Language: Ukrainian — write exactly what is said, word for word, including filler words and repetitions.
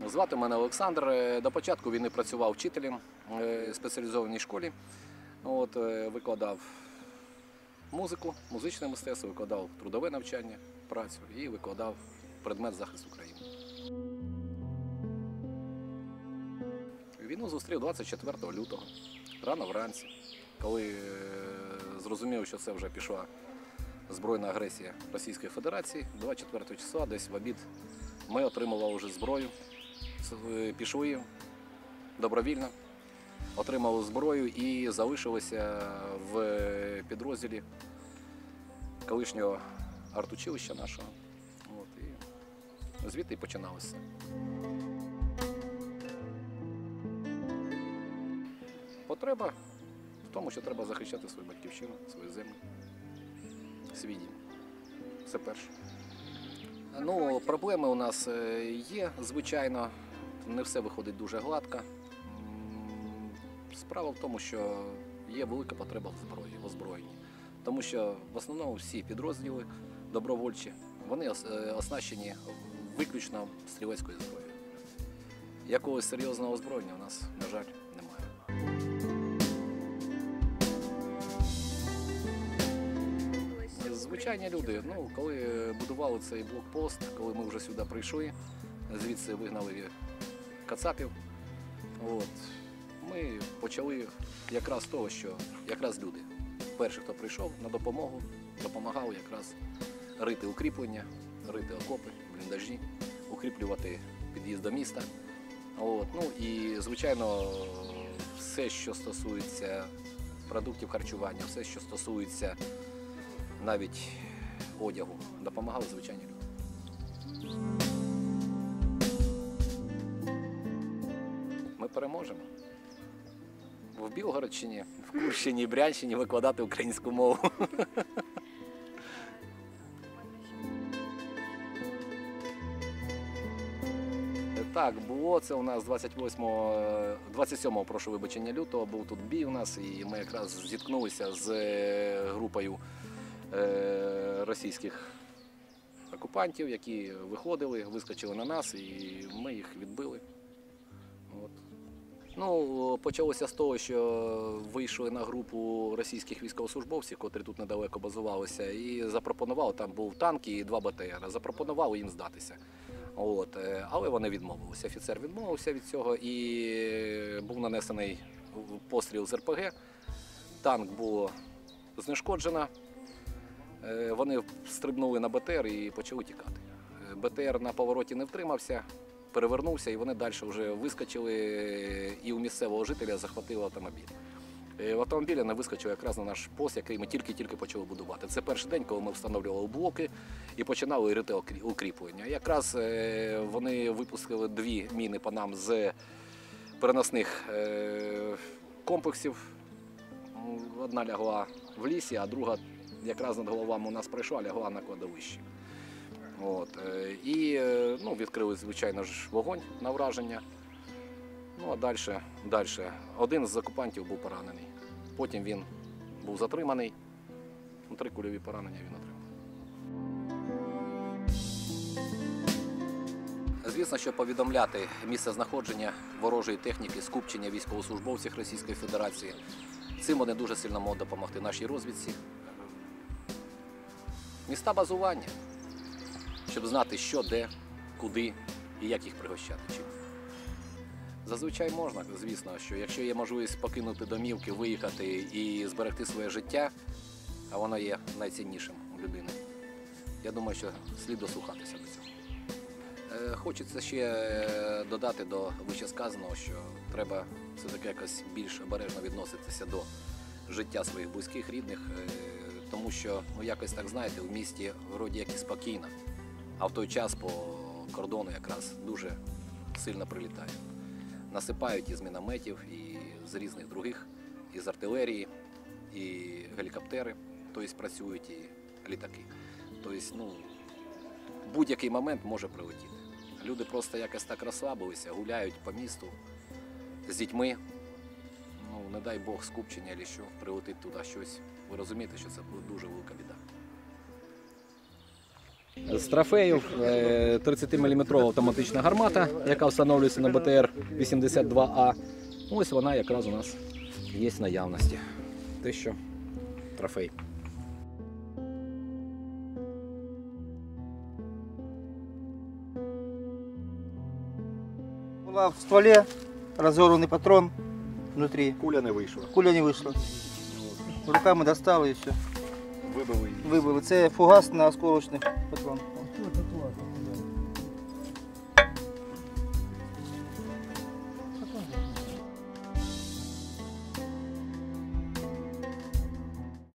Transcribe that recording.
Звати мене Олександр. До початку війни працював вчителем в спеціалізованій школі. От, викладав музику, музичне мистецтво, викладав трудове навчання, працю і викладав предмет захист України. Війну зустрів двадцять четвертого лютого, рано вранці, коли зрозумів, що це вже пішла збройна агресія Російської Федерації. двадцять четвертого числа, десь в обід, ми отримали вже зброю, пішли добровільно, отримали зброю і залишилися в підрозділі колишнього артучилища нашого. От, і звідти і починалося. Потреба в тому, що треба захищати свою батьківщину, свою землю, свій дім. Це перше. Ну, проблеми у нас є, звичайно, не все виходить дуже гладко. Справа в тому, що є велика потреба в зброї, в озброєнні. Тому що в основному всі підрозділи добровольчі, вони оснащені виключно стрілецькою зброєю. Якогось серйозного озброєння у нас, на жаль, немає. Звичайні люди, ну, коли будували цей блокпост, коли ми вже сюди прийшли, звідси вигнали кацапів, от, ми почали якраз з того, що якраз люди, перші, хто прийшов на допомогу, допомагали якраз рити укріплення, рити окопи, бліндажі, укріплювати під'їзд до міста. От, ну, і, звичайно, все, що стосується продуктів харчування, все, що стосується навіть одягу, допомагали звичайні люди. Ми переможемо. В Білгородщині, в Курщині, Брянщині викладати українську мову. Так, було це у нас двадцять восьмого, двадцять сьомого, прошу вибачення, лютого, був тут бій у нас, і ми якраз зіткнулися з групою російських окупантів, які виходили, вискочили на нас, і ми їх відбили. От. Ну, почалося з того, що вийшли на групу російських військовослужбовців, котрі тут недалеко базувалися, і запропонували, там був танк і два Б Т Р, запропонували їм здатися. От. Але вони відмовилися, офіцер відмовився від цього, і був нанесений постріл з Р П Г, танк було знешкоджено, вони стрибнули на Б Т Р і почали тікати. Б Т Р на повороті не втримався, перевернувся, і вони далі вже вискочили, і у місцевого жителя захватили автомобіль. В автомобілі вони вискочили якраз на наш пост, який ми тільки-тільки почали будувати. Це перший день, коли ми встановлювали блоки і починали рити укріплення. Якраз вони випустили дві міни по нам з переносних комплексів. Одна лягла в лісі, а друга якраз над головами у нас пройшла, лягла на кладовищі. От. І ну, відкрили, звичайно ж, вогонь на враження. Ну, а далі, далі один з окупантів був поранений. Потім він був затриманий. Три кульові поранення він отримав. Звісно, що повідомляти місце знаходження ворожої техніки, скупчення військовослужбовців Російської Федерації. Цим вони дуже сильно можуть допомогти нашій розвідці. Міста базування, щоб знати, що, де, куди і як їх пригощати. Чим. Зазвичай можна, звісно, що якщо є можливість покинути домівки, виїхати і зберегти своє життя, а воно є найціннішим у людини, я думаю, що слід дослухатися до цього. Хочеться ще додати до вищесказаного, що треба все-таки якось більш обережно відноситися до життя своїх близьких, рідних, тому що, ну, якось так, знаєте, в місті вроді як і спокійно, а в той час по кордону якраз дуже сильно прилітає. Насипають із мінометів, і з різних других, і з артилерії, і гелікоптери, тобто працюють, і літаки. Тобто, ну, будь-який момент може прилетіти. Люди просто якось так розслабилися, гуляють по місту з дітьми. Ну, не дай Бог, скупчення або що, прилетить туди щось. Ви розумієте, що це буде дуже велика біда. З трофеїв тридцятиміліметрова автоматична гармата, яка встановлюється на Б Т Р вісімдесят два А. Ось вона якраз у нас є в наявності. Те, що трофей. Була в стволе разорванный патрон внутри. Куля не вийшла. Куля не вийшла. Руками достали і все. Вибили її. Вибили. Це фугас на осколочний патрон.